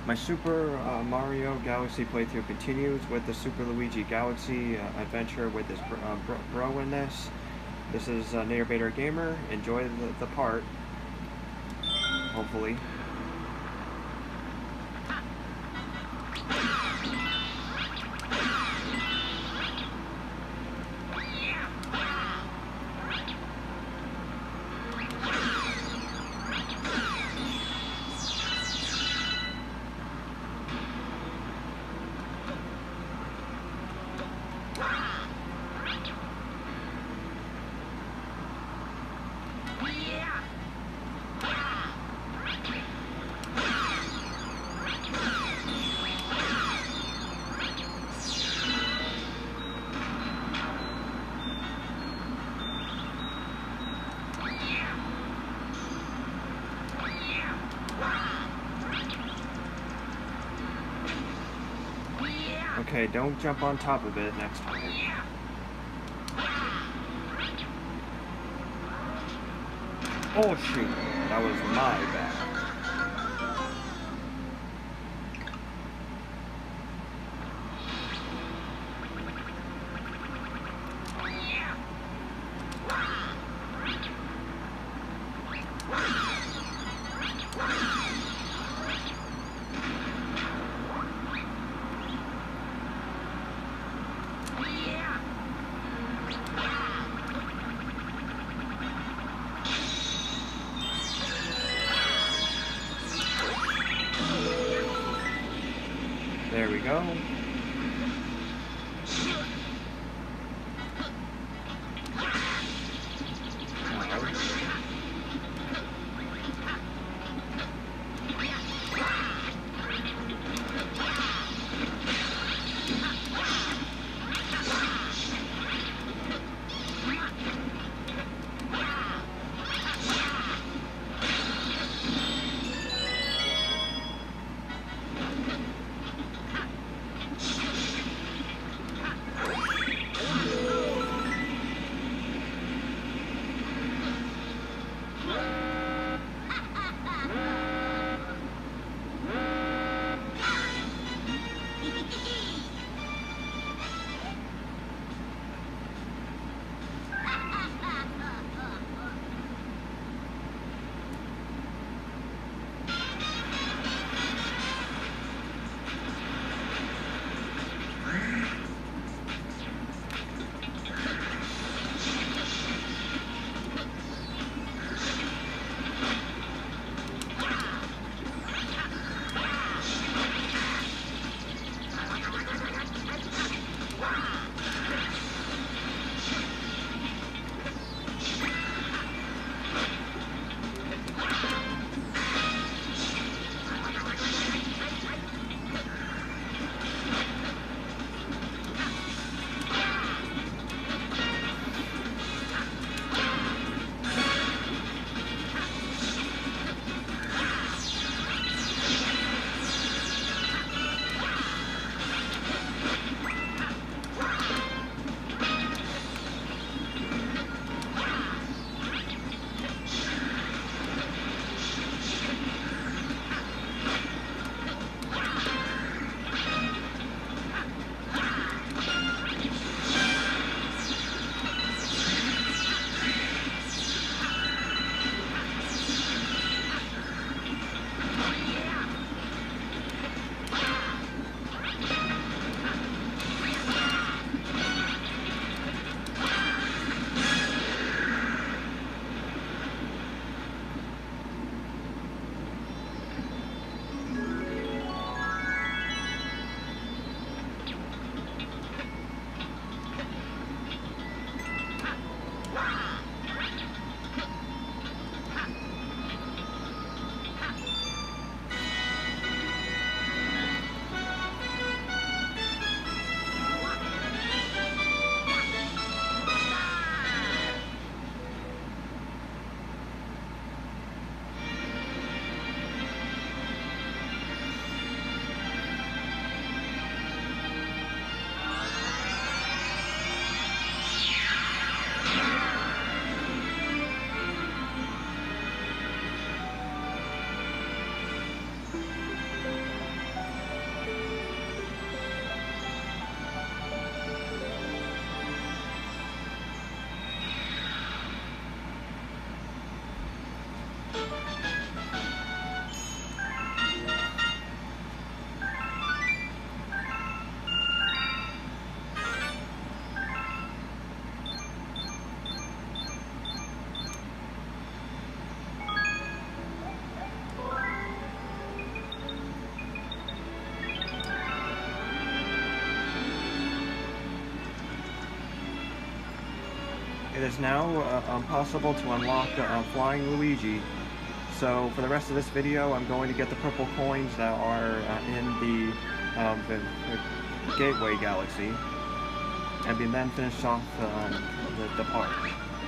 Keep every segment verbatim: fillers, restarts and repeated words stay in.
My Super uh, Mario Galaxy playthrough continues with the Super Luigi Galaxy uh, adventure with this uh, bro, bro in this. This is uh, Nader Bader Gamer. Enjoy the, the part, hopefully. Okay, don't jump on top of it next time. Oh shoot, that was my bad. There we go. it is now uh, um, possible to unlock uh, Flying Luigi. So for the rest of this video, I'm going to get the purple coins that are uh, in the, um, the, the Gateway Galaxy, and then finish off um, the, the park.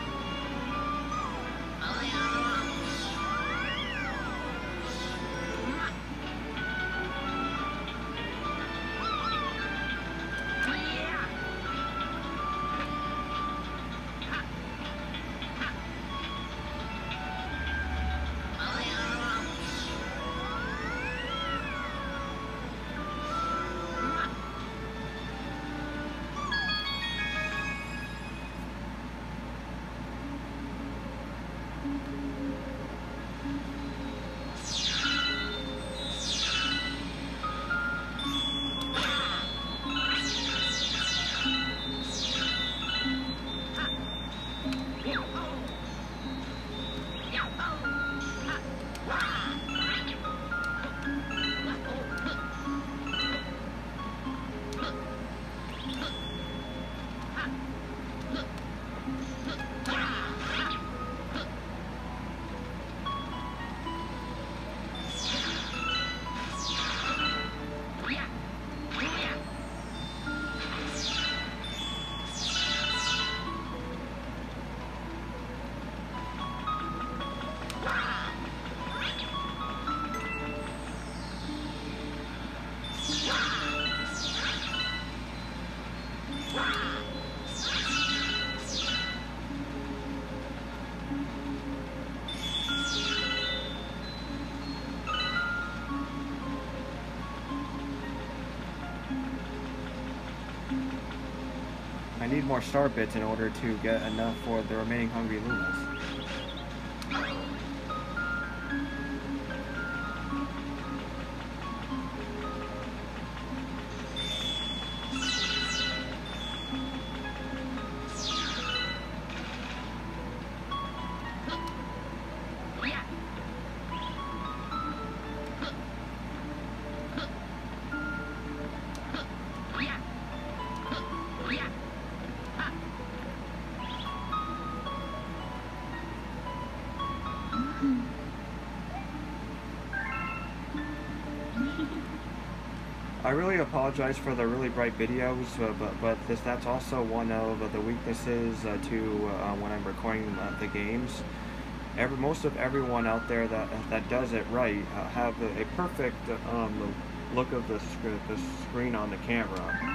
I need more star bits in order to get enough for the remaining Hungry Lunas. I really apologize for the really bright videos, uh, but but this that's also one of uh, the weaknesses uh, to uh, when I'm recording uh, the games. Every most of everyone out there that that does it right uh, have a, a perfect um, look of the sc the screen on the camera.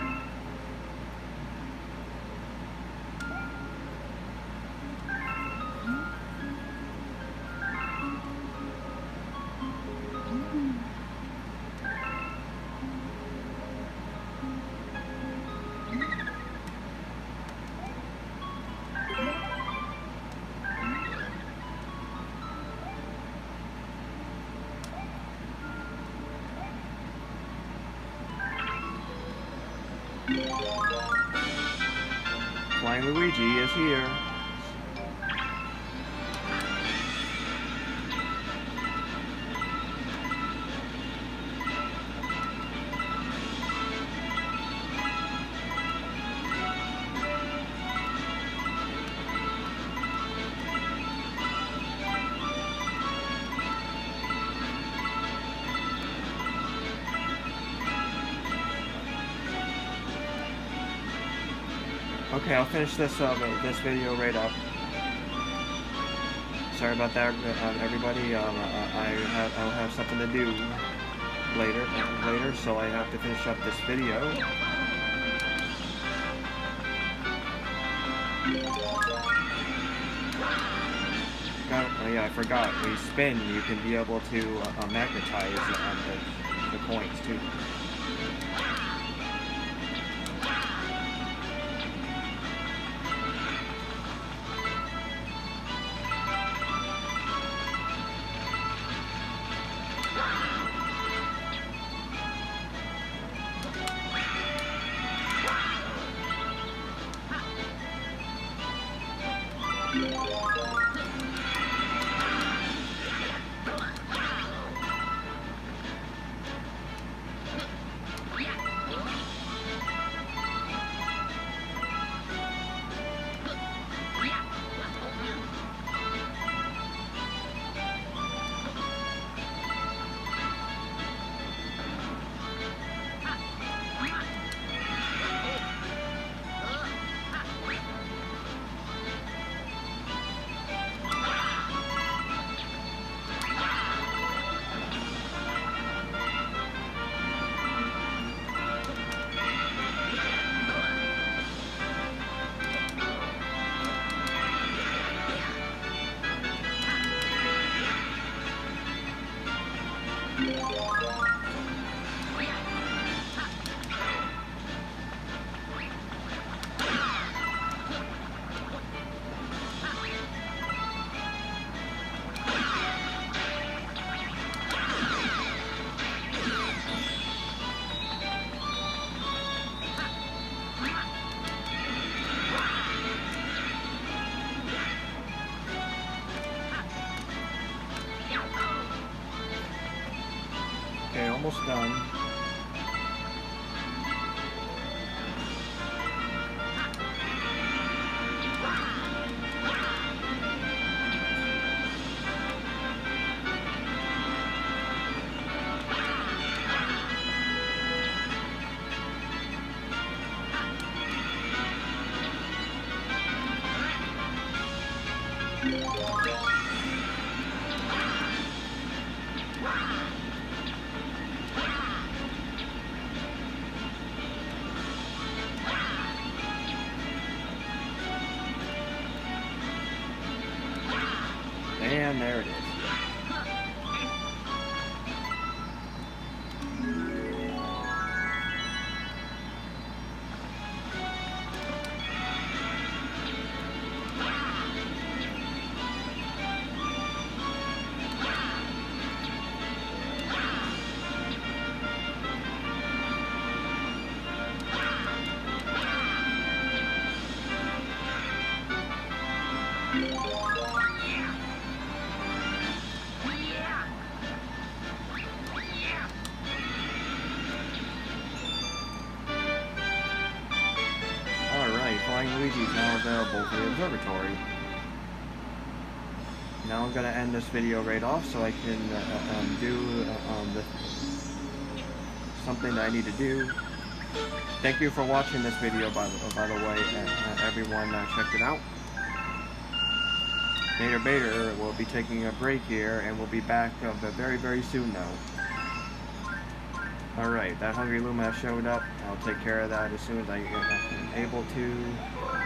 Flying Luigi is here. Okay, I'll finish this uh, this video right up. Sorry about that, uh, everybody. Um, I have I'll have something to do later uh, later, so I have to finish up this video. Got, oh yeah, I forgot. When you spin, you can be able to uh, magnetize um, the, the coins too. Okay, almost done. And there it is. Alright, Flying Luigi is now available for the observatory. Now I'm going to end this video right off so I can uh, um, do uh, um, the, something that I need to do. Thank you for watching this video, by the, by the way, and uh, everyone uh, checked it out. Bader Bader will be taking a break here, and we'll be back uh, very, very soon though. Alright, that Hungry Luma showed up. I'll take care of that as soon as I am able to.